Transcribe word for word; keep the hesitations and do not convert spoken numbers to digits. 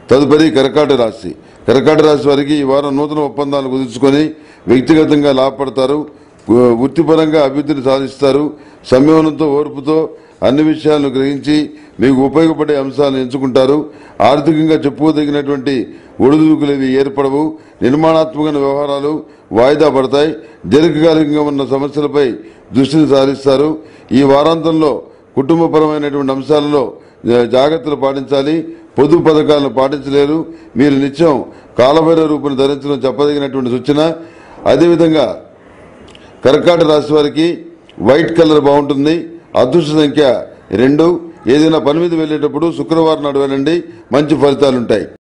తదుపరి కర్కాటక రాశి. కర్కాటక రాశి వారికి ఈ వారం నూతన ఒప్పందాలు కుదుర్చుకొని వ్యక్తిగతంగా లాభపడతారు. వృత్తిపరంగా అభివృద్ధిని సాధిస్తారు. సంయమనంతో ఓర్పుతో అన్ని విషయాలను గ్రహించి మీకు ఉపయోగపడే అంశాలను ఎంచుకుంటారు. ఆర్థికంగా చెప్పుకోదగినటువంటి ఒడిదుడుకులు ఏర్పడవు. నిర్మాణాత్మక వ్యవహారాలు వాయిదా పడతాయి. దీర్ఘకాలికంగా ఉన్న సమస్యలపై దృష్టిని సారిస్తారు. ఈ వారాంతంలో కుటుంబపరమైనటువంటి అంశాలలో జాగ్రత్తలు పాటించాలి. పొదుపు పథకాలను పాటించలేరు. మీరు నిత్యం కాలభైరవ రూపును ధరించడం చెప్పదగినటువంటి సూచన. అదేవిధంగా కర్కాటక రాశి వారికి వైట్ కలర్ బాగుంటుంది. అదృష్ట సంఖ్య రెండు. ఏదైనా పని మీద వెళ్లేటప్పుడు శుక్రవారం నాడు వెళ్ళండి, మంచి ఫలితాలుంటాయి.